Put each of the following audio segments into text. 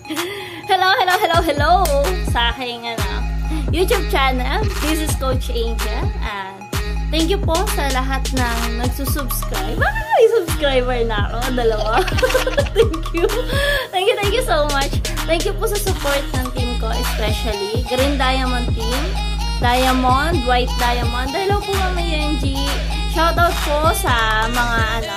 Hello sa aking YouTube channel. This is Coach Angel and thank you po sa lahat ng nagsusubscribe. May subscriber na ako, dalawa. Thank you so much. Thank you po sa support ng team ko, especially Green Diamond team, Diamond, White Diamond. Hello po Mama Yenji. Shoutout po sa mga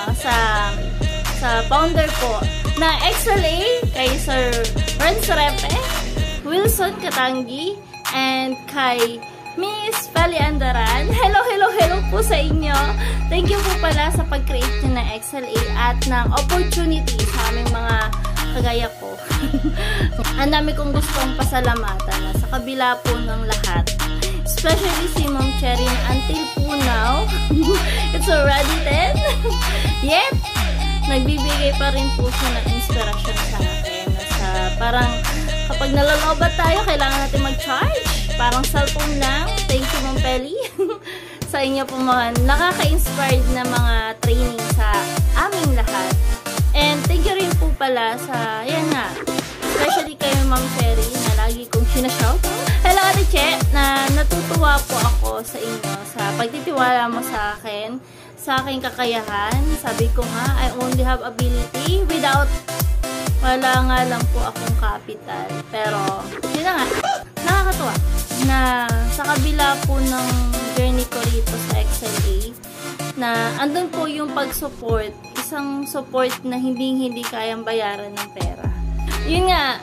sa founder po na XLA, kay Sir Renz Repe, Wilson Katangi, and kay Miss Feli Andaran. Hello po sa inyo. Thank you po pala sa pag-create nyo ng XLA at ng opportunity sa aming mga kagaya ko. Ang dami kong gustong pasalamatan na sa kabila po ng lahat. Especially si Ma'am Cherry until po now. It's already 10. Yet, nagbibigay pa rin po siya ng inspirasyon sa akin. Parang kapag nalalobat tayo, kailangan natin mag-charge. Parang cellphone lang. Thank you, Ma'am Feli. Sa inyo po mga nakaka-inspired na mga training sa aming lahat. And thank you rin po pala sa, yan nga, especially kayo Ma'am Cherry na lagi kong sinashout. Hello Ate Che, na natutuwa po ako sa inyo sa pagtitiwala mo sa akin, sa aking kakayahan. Sabi ko nga, I only have ability without, wala nga lang po akong capital. Pero, yun na nga, nakakatuwa na sa kabila po ng journey ko rito sa XLA, na andun po yung pag-support, isang support na hindi kayang bayaran ng pera. Yun nga,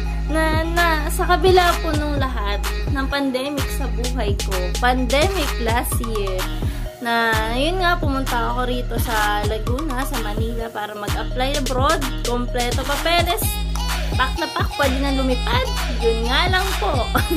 na sa kabila po nung lahat ng pandemic sa buhay ko, pandemic last year, na yun nga, pumunta ako rito sa Laguna, sa Manila para mag-apply abroad, kompleto papeles, pack na pack, pwede na lumipad. Yun nga lang po.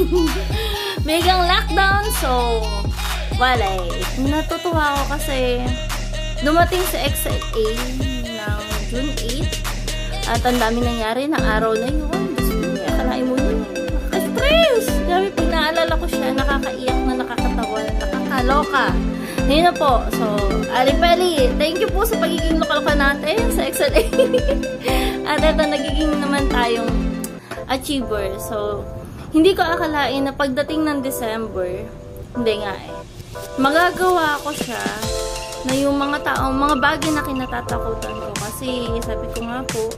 Bigang lockdown, so wala eh. Natutuwa ako kasi dumating sa XLA ng June 8 at ang dami nangyari ng araw na yun. Akalain mo yun. Nakaka-stress! Grabe, pag naalala ko siya, nakakaiyak na, nakakatawa, nakakaloka. Ngayon na po. So, Ali Peli, thank you po sa pagiging lokal natin sa XLA. At ito, nagiging naman tayong achiever. So, hindi ko akalain na pagdating ng December, hindi nga eh, magagawa ko siya na yung mga taong, mga bagay na kinatatakutan ko. Kasi, sabi ko nga po,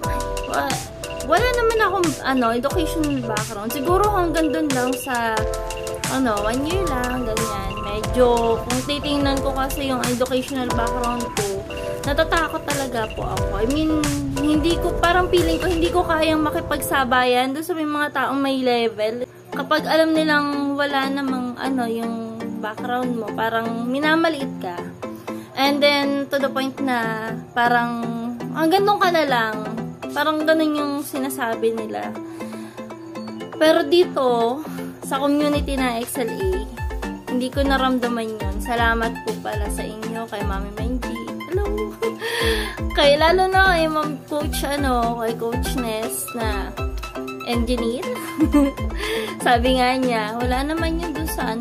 wala naman akong, educational background. Siguro hanggang dun lang sa, 1 year lang, ganyan. Medyo, kung titingnan ko kasi yung educational background ko, natatakot talaga po ako. I mean, parang feeling ko, hindi ko kayang makipagsabayan doon sa mga taong may level. Kapag alam nilang wala namang, yung background mo, parang minamaliit ka. And then, to the point na, parang, hanggang doon ka na lang. Parang ganun yung sinasabi nila. Pero dito, sa community na XLA, hindi ko naramdaman yun. Salamat po pala sa inyo, kay Mami Menji. Hello! Kay lalo na kay Ma'am Coach, kay Coach Ness na engineer. Sabi nga niya, wala naman yun dun sa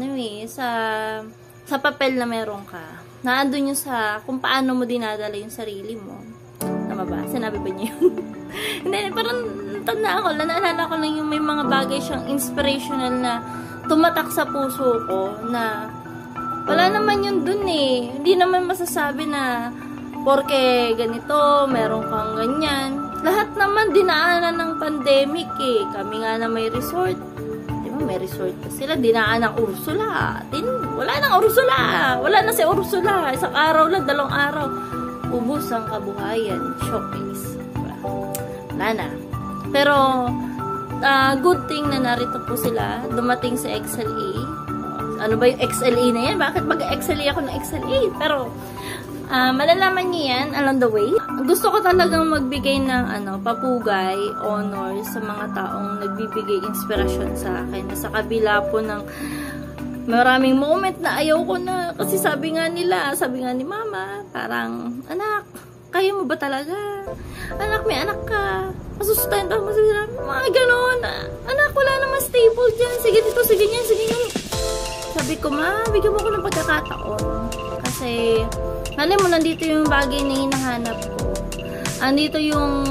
sa papel na meron ka. Naandun yun sa kung paano mo dinadala yung sarili mo. Tama ba? Sinabi ba niya yun? Hindi, parang tanda ako. Naalala ko lang yung may mga bagay siyang inspirational na tumatak sa puso ko na wala naman yun dun eh. Hindi naman masasabi na porke ganito, meron kang ganyan. Lahat naman dinaanan ng pandemic eh. Kami nga na may resort. Diba may resort pa sila. Dinaan ng Ursula. Wala nang Ursula. Wala na si Ursula. Isang araw lang, 2 araw. Ubus ang kabuhayan. Showcase. Wala na. Pero, good thing na narito po sila. Dumating sa XLA. Ano ba yung XLA na yan? Bakit mag-XLA ako ng XLA? Pero, malalaman niyo yan along the way. Gusto ko talagang magbigay ng papugay, honor sa mga taong nagbibigay inspirasyon sa akin. Sa kabila po ng maraming moment na ayaw ko na. Kasi sabi nga ni Mama, parang, anak, kaya mo ba talaga? Anak, may anak ka. Masusustento mo sila. Mga ganon. Anak, wala naman stable dyan. Sige dito, sige yan, sige yan. Sabi ko, Ma, bigyan mo ko ng pagkakataon. Kasi, alam mo, nandito yung bagay na hinahanap ko. Andito yung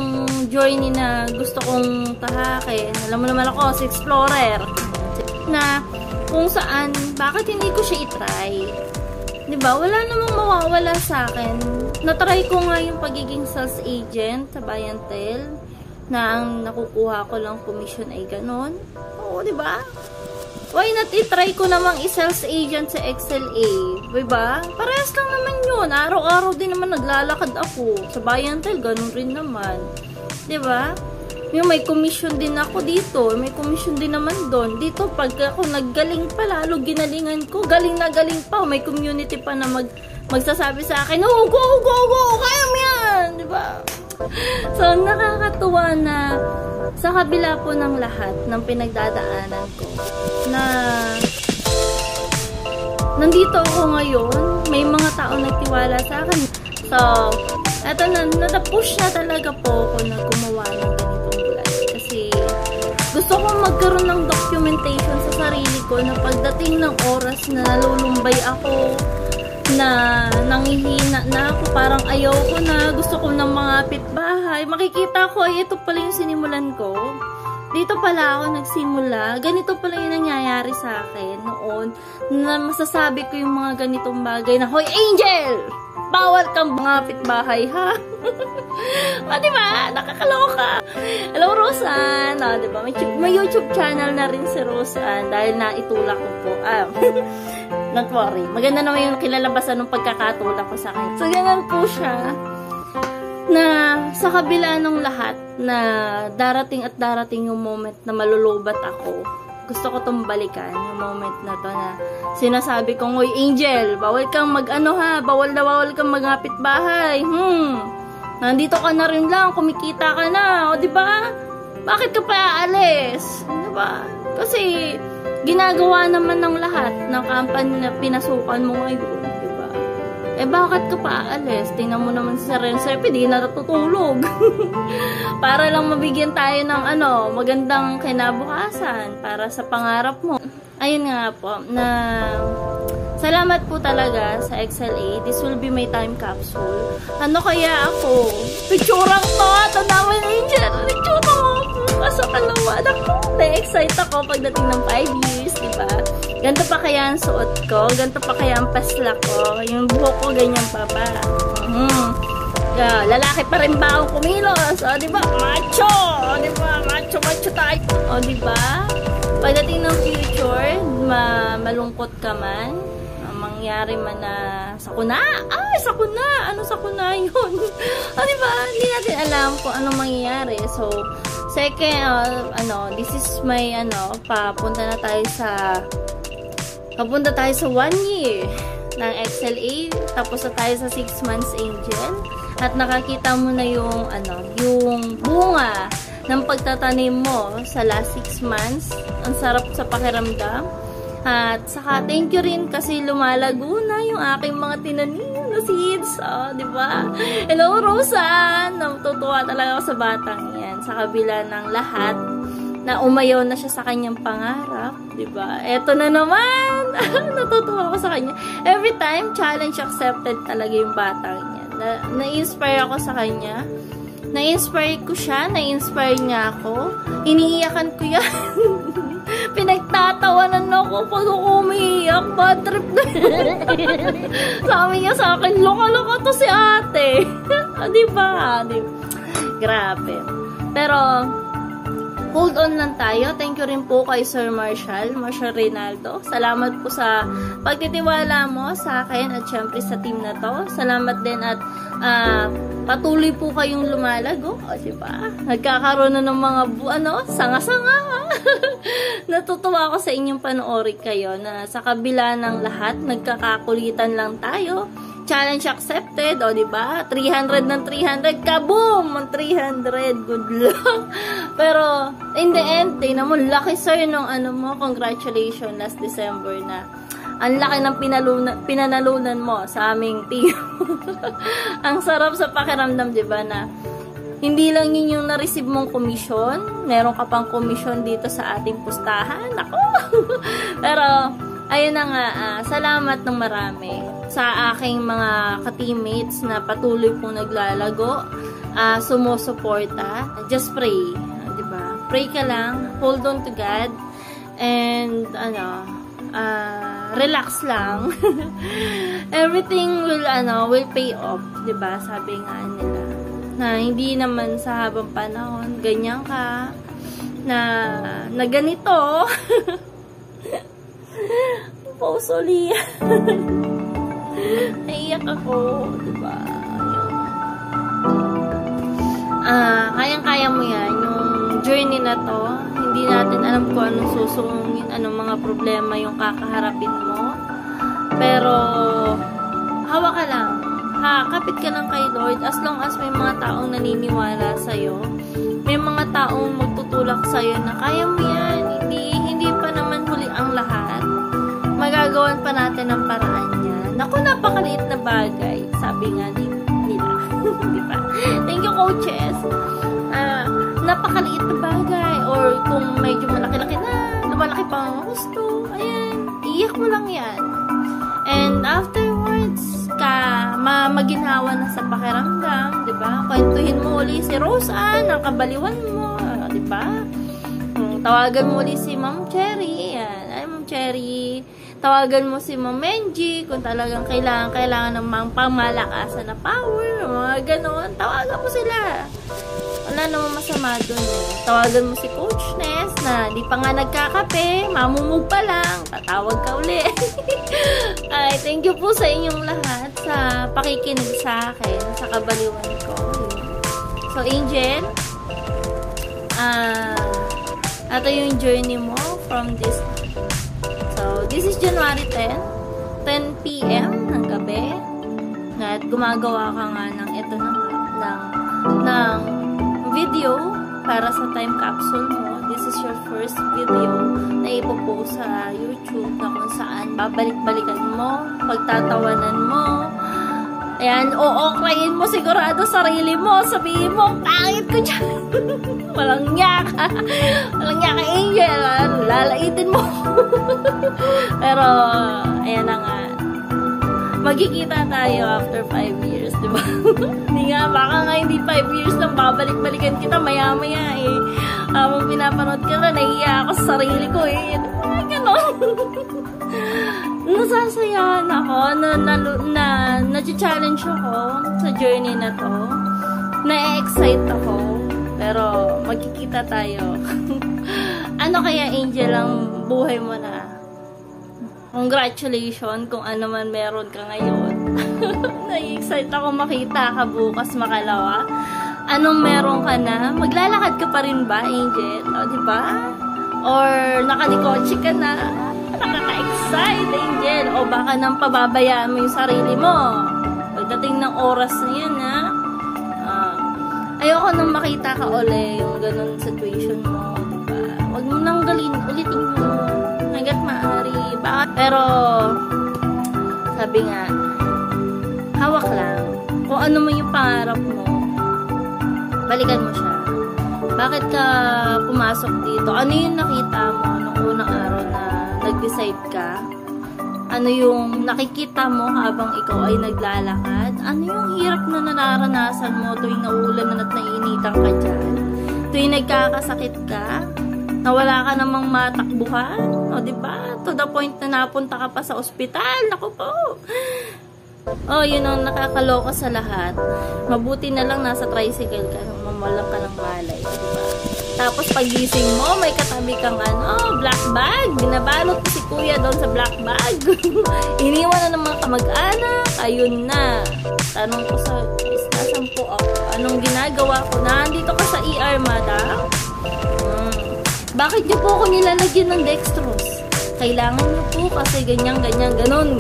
journey na gusto kong tahakin. Alam mo naman ako, si Explorer. Na kung saan, bakit hindi ko siya itry? Diba? Wala namang mawawala sa akin. Natry ko nga yung pagiging sales agent sa Bayantel. Na ang nakukuha ko lang commission ay ganon. Oo, diba? Why not itry ko namang i-sales agent sa XLA? Diba? Parehas lang naman yun. Araw-araw din naman naglalakad ako. Sa Bayantel, ganun rin naman. Diba? Yung may commission din ako dito. May commission din naman doon. Dito, pag ako naggaling pa, lalo ginalingan ko. Galing na galing pa. May community pa na magsasabi sa akin, oh, go, go, go! Kaya mo yan! Diba? So, nakakatuwa na sa kabila po ng lahat ng pinagdadaanan ko na nandito ako ngayon, may mga tao nagtiwala sa akin. So, eto na, natapush na talaga po ako na gumawa ng ganitong vlog. Kasi, gusto kong magkaroon ng documentation sa sarili ko na pagdating ng oras na nalulumbay ako, na nangihina na ako, parang ayaw ko na, gusto ko ng mga pitbahay. Makikita ko, ay ito pala yung sinimulan ko. Dito pala ako nagsimula. Ganito pala yung nangyayari sa akin noon na masasabi ko yung mga ganitong bagay na, hoy, Angel! Bawal kang mga pitbahay, ha? O, diba? Nakakaloka. Hello, Rosan. O, diba? May YouTube channel na rin si Rosan dahil naitulak ko po. Not worry. Maganda naman yung kilalabasan ng pagkakatulak ko sa kanya. So, ganun po siya na sa kabila ng lahat na darating at darating yung moment na malulubat ako. Gusto ko itong balikan, yung moment na to na sinasabi kong, hoy Angel, bawal kang mag-ano ha, bawal na bawal kang magapit bahay. Nandito ka na rin lang, kumikita ka na, o diba? Bakit ka pa aalis? Diba? Kasi ginagawa naman ng lahat ng company na pinasukan mo ngayon, diba? Eh bakit ka pa aalis? Tingnan mo naman si Renzo, di na natutulog. Para lang mabigyan tayo ng magandang kinabukasan para sa pangarap mo. Ayun nga po, na salamat po talaga sa XLA. This will be my time capsule. Ano kaya ako? Picturang to! Tanawa na yun dyan! Picturang ako! Kaso kalawa. Na-excite ako pagdating ng 5 years, diba? Ganto pa kaya ang suot ko? Ganto pa kaya ang pasla ko? Yung buhok ko, ganyan pa ba? Lalaki pa rin ba akong kumilos? O, diba? Macho! O, diba? Macho tayo! O, diba? Pagdating ng future, malungkot ka man, mangyari man na sakuna. Ay, sakuna! Ano sakuna yun? O, diba? Hindi natin alam kung anong mangyayari. So, second, this is my, papunta tayo sa 1 year ng XLA. Tapos na tayo sa 6 months Angel. At nakakita mo na yung, yung bunga ng pagtatanim mo sa last 6 months. Ang sarap sa pakiramdam. At saka thank you rin kasi lumalago na yung aking mga tinanim na seeds. Oh, di ba? Hello, Rosan! Natutuwa talaga ako sa batang yan. Sa kabila ng lahat na umayaw na siya sa kanyang pangarap. Di ba? Eto na naman! Natutuwa ako sa kanya. Every time, challenge accepted talaga yung batang yan. Na-inspire ako sa kanya. Na-inspire ko siya. Na-inspire niya ako. Iniiyakan ko yan. Pinagtatawanan ako pag ako umiiyak. Bad trip na. Sabi niya sa akin, loka-loka to si ate. Diba? Grabe. Pero, hold on lang tayo. Thank you rin po kay Sir Marshall Reynaldo. Salamat po sa pagtitiwala mo sa akin at syempre sa team na to. Salamat din at patuloy po kayong lumalago. O, diba? Nagkakaroon na ng mga sanga-sanga. Natutuwa ako sa inyong panoorin kayo na sa kabila ng lahat, nagkakakulitan lang tayo. Challenge accepted, o diba? 300 ng 300, kaboom! 300, good luck! Pero, in the end, tingnan mo, lucky sir nung congratulations last December na ang laki ng pinanalunan mo sa aming team. Ang sarap sa pakiramdam, diba, na hindi lang yun yung na-receive mong komisyon, meron ka pang komisyon dito sa ating pustahan. Ako! Pero, ayun na nga, salamat ng marami sa aking mga ka-teammates na patuloy pong naglalago sumusuporta. Just pray, diba? Pray ka lang, hold on to God, and relax lang. Everything will pay off, diba? Sabi nga nila na hindi naman sa habang panahon ganyan ka na ganito. Pausoli. Naiyak ako, diba? Kayang-kaya mo yan, yung journey na to. Hindi natin alam kung anong susungin, anong mga problema yung kakaharapin mo. Pero, hawa ka lang. Kapit ka lang kay Lord. As long as may mga taong naniniwala sa'yo, may mga taong magtutulak sa'yo na kaya mo yan. Hindi pa naman huli ang lahat. Magagawan pa natin ang paraan yan. Naku, napakaliit na bagay. Sabi nga nila. Diba? Thank you, coaches. Napakaliit na bagay. Or kung medyo malaki-laki na, lumalaki pa ang gusto. Ayan. Iyak mo lang yan. And afterwards, maginhawa na sa pakiramdam. Diba? Kwentuhin mo uli si Roseanne, ang kabaliwan mo. Diba? Tawagan mo uli si Ma'am Cherry. Ayan. Ay, Ma'am Cherry. Tawagan mo si Ma'am Menji kung talagang kailangan ng mga pamalakasan na power, mga ganon. Tawagan mo sila. Wala namang masama dun. Tawagan mo si Coach Ness na di pa nga nagkakape, mamumug pa lang, tatawag ka uli. Ay, thank you po sa inyong lahat sa pakikinig sa akin, sa kabaliwan ko. So, Angel, ito yung journey mo from this. So, this is January 10 p.m. ng gabi. At gumagawa ka nga ng ito ng video para sa time capsule mo. This is your first video na ipopost sa YouTube na kung saan babalik-balikan mo, pagtatawanan mo. Ayan, ookrayin mo sigurado sarili mo. Sabihin mo, pangit ko dyan. Walang nyaka. Walang nyaka, Angel. Lalaitin mo. Pero, ayan na nga. Magkikita tayo after 5 years, diba? Hindi nga, baka nga hindi 5 years lang babalik-balikan kita maya-maya eh. Habang pinapanood ka na, nahiya ako sa sarili ko eh. Ganon. Nasasayahan ako, na-challenge ako sa journey na to. Na-excite ako. Pero, magkikita tayo. Ano kaya, Angel, ang buhay mo na? Congratulations kung ano man meron ka ngayon. Na-excite ako makita ka bukas makalawa. Anong meron ka na? Maglalakad ka pa rin ba, Angel? O, diba? Or nakalikotse ka na? Nakaka-excite, Angel. O baka nang pababayaan mo yung sarili mo. Pagdating ng oras na yan, ha? Ayoko nang makita ka uli yung ganun situation mo. Diba? Huwag mo nang ulitin mo. Hanggat maaari. Bakit? Pero, sabi nga, hawak lang. Kung ano mo yung pangarap mo, balikan mo siya. Bakit ka pumasok dito? Ano yung nakita mo nung unang araw na nag-decide ka? Ano yung nakikita mo habang ikaw ay naglalakad? Ano yung hirap na nararanasan mo tuwing nauulan at naiinitan ka dyan? Tuwing nagkakasakit ka? Na wala ka namang matakbuhan? O, diba? To the point na napunta ka pa sa ospital. Naku po! Oh, yun ang nakakaloka sa lahat. Mabuti na lang nasa tricycle ka nung mamalang ka ng malay. Diba? Tapos pagising mo, may katabi kang black bag. Binabalot si kuya doon sa black bag. Iniwan na ng mga kamag-anak. Ayun na. Tanong ko sa nasan po ako? Anong ginagawa ko? Nandito ka sa ER, madam? Bakit niyo po ako nilalagyan ng dextrose? Kailangan niyo po kasi ganyan, ganon.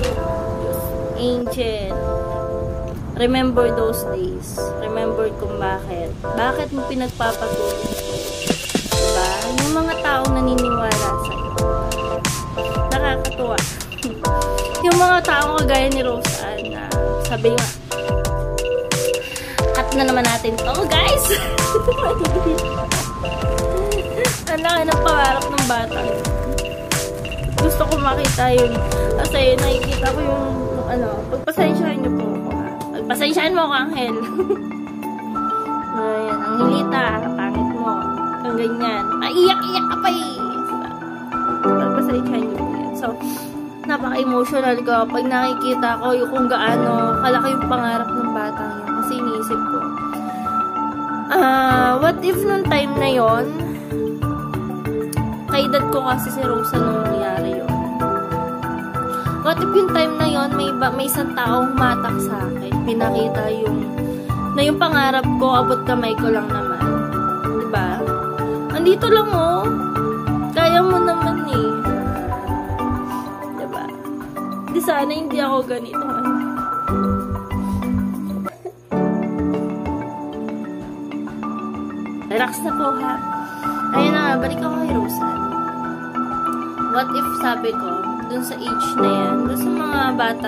Angel, remember those days. Remember kung bakit. Bakit mo pinagpapatuloy ito? Diba? Yung mga taong naniniwala sa'yo. Nakakatuwa. Yung mga taong kagaya ni Roseanne na sabi nga, cut na naman natin to, guys! Ang laki ng pangarap ng bata. Gusto ko makita yun. Kasi nakikita ko yung pagpasensyahan niyo po ako. Pagpasensyahan mo ako, Angel. Nilita, pangit mo. Ang ganyan. Iyak-iyak ka pa eh. Diba? Tapos ay Chinese yan. So, napaka-emotional ko pag nakikita ko yung kung gaano kalaki yung pangarap ng batang yun. Kasi iniisip ko, what if nung time na yon, kaedad ko kasi si Rosa nung nangyari yun. What if yung time na yon may isang taong humatak sa akin, pinakita na yung pangarap ko, abot kamay ko lang naman. Diba? Andito lang oh. Kaya mo naman eh. Diba? Di sana hindi ako ganito. Relax na po ha. Ayun na nga, balik ako kay Rosa. What if sabi ko, dun sa age na yan, dun sa mga bata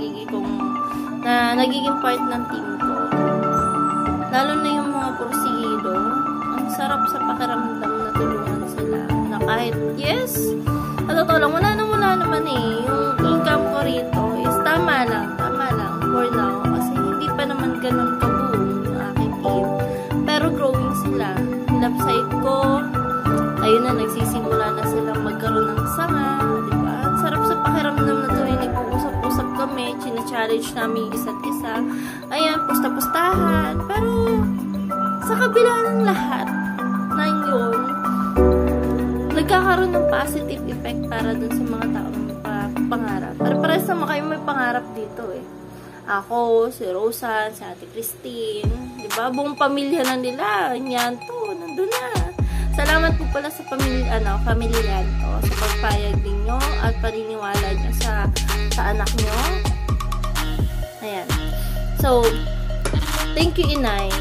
na nagiging part ng team ko, lalo na yung mga porsigido, ang sarap sa pakiramdam na tulungan sila. Na kahit, yes, totoo lang, wala naman eh. Yung income ko rito is tama lang for now. Kasi hindi pa naman ganun kabuo yung aking team. Pero growing sila. Website ko, ayun na, nagsisimula na silang magkaroon ng sanga, diba? Ang sarap sa pakiramdam na tuwing nag-uusap-usap kami, china-challenge namin yung isa't isa. Ayan, pusta-pustahan. Pero, sa kabila ng lahat na yun, nagkakaroon ng positive effect para dun sa mga taong pangarap. Para sa mga kayo may pangarap dito eh. Ako, si Rosa, si Ate Christine, diba? Buong pamilya na nila. Yan to, nandun na. Salamat po pala sa family Lanto sa pagpayag ninyo at paniniwala nyo sa anak nyo. Ayan. So, thank you, Inay.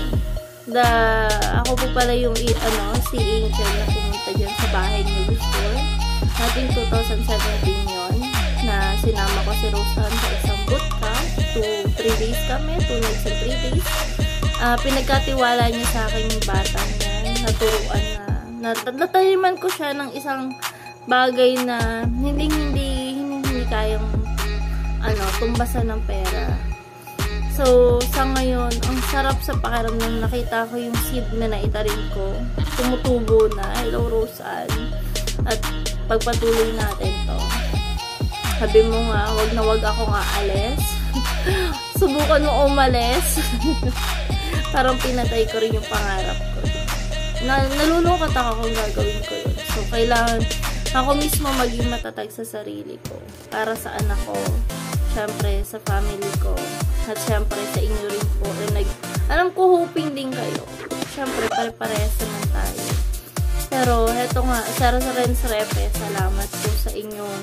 Ako po pala yung, si Angel na pumunta dyan sa bahay niyo before. Nating 2017 yon na sinama ko si Rosan sa isang bootcamp. 3 days kami, 2 nights and 3 days. Pinagkatiwala niya sa akin yung bata niya, naturuan na nataliman ko siya ng isang bagay na hindi kayang tumbasan ng pera. So, sa ngayon, ang sarap sa pakiramdam, nakita ko yung seed na naitarin ko. Tumutubo na. Hello, Rosan. At pagpatuloy natin to. Sabi mo nga, wag akong aalis. Subukan mo umalis. Parang pinatay ko rin yung pangarap ko. Nalulungkot ako kung gagawin ko yun. So, kailangan ako mismo maging matatag sa sarili ko. Para sa anak ko. Siyempre, sa family ko. At siyempre, sa inyo rin po. Alam ko, hoping din kayo. Siyempre, pare-parehas naman tayo. Pero, heto nga, Sarah Renz Repe, salamat po sa inyong,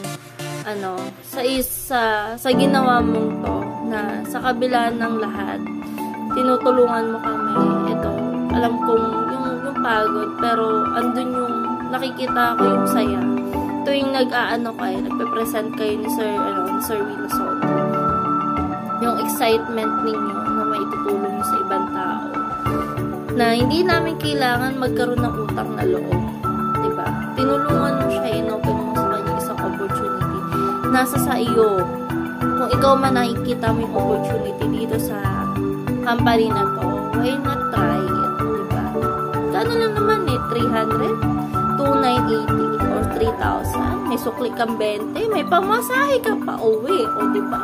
sa ginawa mong to, na sa kabila ng lahat, tinutulungan mo kami. Ito, alam kong, yung pagod, pero, andun yung, nakikita ko yung saya. Tuwing kayo, nagpe-present kayo ni Sir Wilson Soto. Yung excitement ninyo na maitutulong nyo sa ibang tao. Na hindi namin kailangan magkaroon ng utang na loob. Diba? Tinulungan mo siya, inopen mo sa kanya isang opportunity. Nasa sa iyo. Kung ikaw man nakikita mo yung opportunity dito sa company na to, why not try it? Diba? Kano lang naman 300? 2,980 or 3,000. May sukli kang 20. May pamasahe ka pa uwi. O, diba?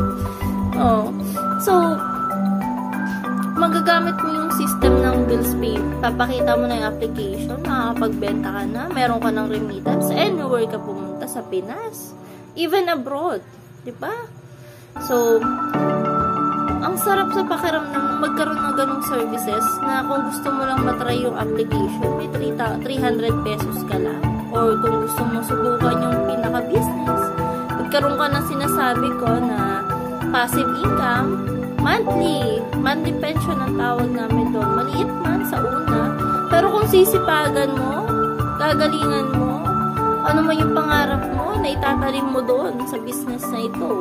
So, magagamit mo yung system ng bills pay. Papakita mo na yung application. Makakapagbenta ka na. Meron ka ng remittance. Anywhere ka pumunta sa Pinas. Even abroad. Diba? So, ang sarap sa pakiramdam magkaroon ng ganong services na kung gusto mo lang matry yung application, may 300 pesos ka lang. Or kung gusto mo subukan yung pinaka-business, magkaroon ka ng sinasabi ko na passive income, monthly pension ang tawag namin doon. Maliit man sa una, pero kung sisipagan mo, gagalingan mo, ano man yung pangarap mo, na itatalim mo doon sa business na ito.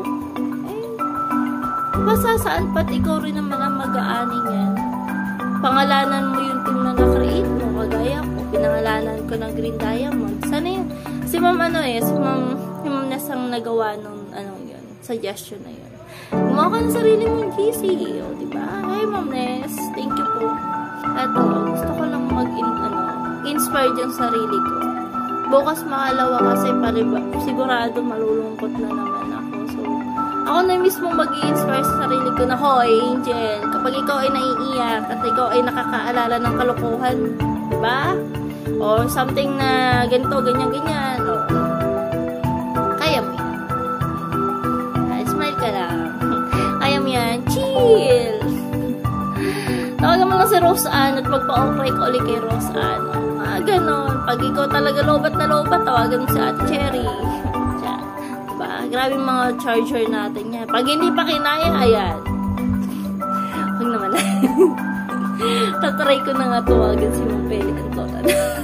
Basta saan pat ikaw rin naman ang mag-aani yan. Pangalanan mo yung team na na-create mo. Kagaya ko, pinangalanan ko ng Green Diamond. Sana yun. Si Ma'am Nesang nagawa nung yun, suggestion na yun. Gumawa ka ng sarili mong GC. O, diba? Hi, Ma'am Nes. Thank you po. Eto, gusto ko lang inspire yung sarili ko. Bukas makalawa kasi sigurado malulungkot na naman ako. So, ako na mismo mag-i-inspire sa sarili ko na, hoy, Angel, kapag ikaw ay naiiyak at ikaw ay nakakaalala ng kalokohan, diba? Or something na ganito, ganyan-ganyan. Kaya mo yan. Smile ka lang. Kaya mo yan. Chill! Tawagan mo lang si Roseanne at magpa-okay ka ulit kay Roseanne. Ganon. Pag ikaw talaga lobat na lobat, tawagan mo si Ate Cherry. Diba? Grabe mga charger natin yan. Pag hindi pa kinaya, ayan. Huwag naman na. Tatry ko na nga tawagan si Ma'am Peli Antoran.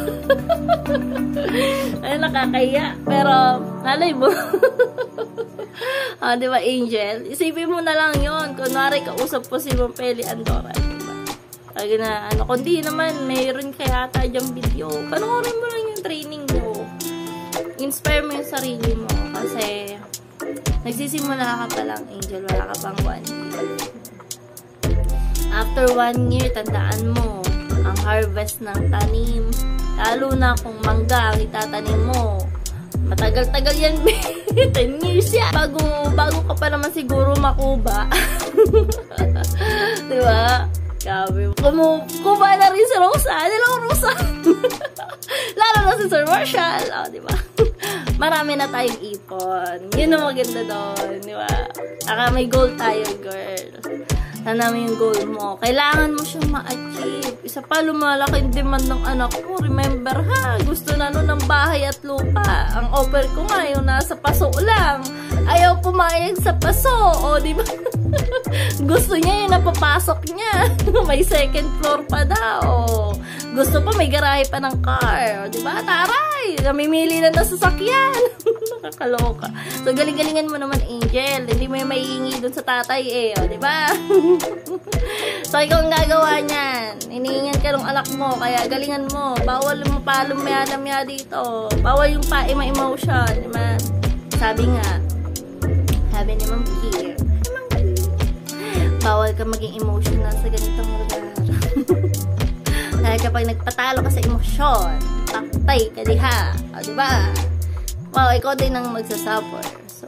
Ay, nakakaya. Pero, nalay mo. Diba, Angel? Isipin mo na lang yun. Kunwari, kausap po si Ma'am Peli Antoran. Lagi na, kundi naman, mayroon kaya ata dyang video. Panoorin mo lang yung training mo. Inspire mo yung sarili mo. Kasi, nagsisimula ka pa lang, Angel. Wala ka pang 1 year. After 1 year, tandaan mo, ang harvest ng tanim. Lalo na kung mangga ang itatanim mo. Matagal-tagal yan, 10 years yan. Bago ka pa naman siguro makuba. Diba? Grabe. Kuba na rin si Rosa. Hello, Rosa. Lalo na si Sir Marshall. O, diba? Marami na tayong ipon. Yun ang maganda doon. Diba? May goal tayo, girl. Sana mo yung goal mo. Kailangan mo siyang ma-achieve. Isa pa, lumalaki yung demand ng anak mo. Remember ha, gusto na nun ng bahay at lupa. Ang offer ko nga, yung nasa paso lang. Ayaw pumayag sa paso. O, diba? Gusto niya yung napapasok niya. May second floor pa daw. Gusto pa, may garahe pa ng car. O, diba? Taray! Namimili na ng sasakyan. Nakakaloka. So, galing-galingan mo naman, Angel. Hindi mo yung maiingi dun sa tatay eh. O, diba? So, ikaw ang gagawa niyan. Iniingan ka ng anak mo. Kaya, galingan mo. Bawal mo pa lumya-lamya dito. Bawal yung pa-ima-emotion. Diba? Sabi ni Ma'am Kier, bawal ka maging emotional sa ganitong lugar. Dahil kapag nagpatalo ka sa emosyon, paktay ka diha. O, diba? Wow, ikaw din ang magsasuffer. So,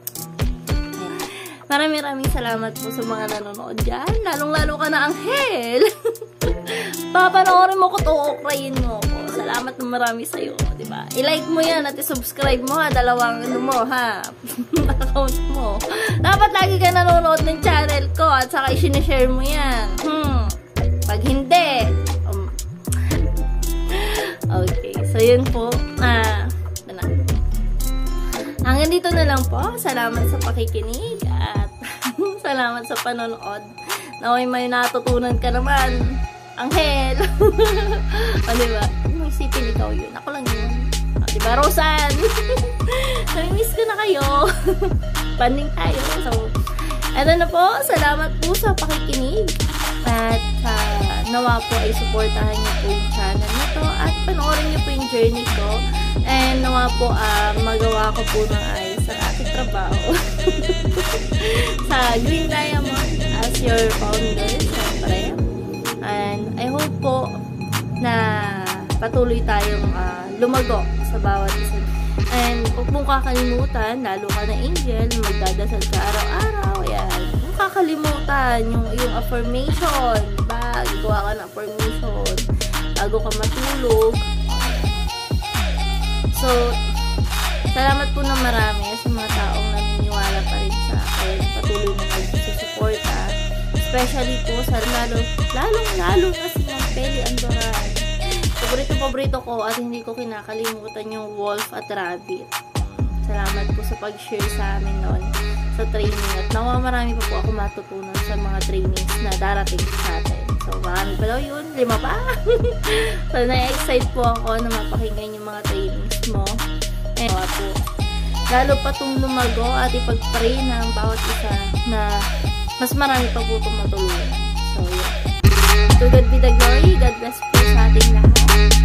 maraming salamat po sa mga nanonood dyan. Lalong-lalo ka na, Anghel. Papanoorin mo ko to, okrayin mo ko. Salamat na marami sa'yo, diba? I-like mo yan at i-subscribe mo ha. Dalawang account mo. Dapat lagi ka nanonood ng channel ko at saka i-share mo yan. Pag hindi, okay. So, yun po. Hanggang dito na lang po. Salamat sa pakikinig at salamat sa panonood. Naway may natutunan ka naman, Anghel. O, diba? Isipin ikaw yun. Ako lang yun. O, diba, Roseanne? Nami-miss ko na kayo. Banding tayo. So, eto na po. Salamat po sa pakikinig. At nawa po ay supportahan niyo po yung channel na to. At panoorin niyo po yung journey ko. And nawa po magawa ko po ng ayos sa aking trabaho. Sa Green Diamond as your founder. Siyempre. And I hope po na patuloy tayong lumago sa bawat isa. And huwag mong kakalimutan, lalo ka na, Angel, magdadasal ka araw-araw. Ayan. Huwag kakalimutan yung affirmation. Diba? Gagawa ka ng affirmation bago ka matulog. So, salamat po na marami sa mga taong naniniwala pa rin sa akin. Patuloy na nagsusuporta. Especially po sa lalong-lalo na si Ma'am Peli Antoran. Paborito ko at hindi ko kinakalimutan yung wolf at rabbit. Salamat po sa pag-share sa amin noon sa training. At nawa marami pa po ako matutunan sa mga trainings na darating sa atin. So, marami pa daw yun. 5 pa. So, na-excite po ako na mapakinggan yung mga trainings mo. And po, lalo pa itong lumago at ipag-pray na ang bawat isa na mas marami pa po itong matulungan. So, yun. To God be the glory. God bless po sa ating lahat.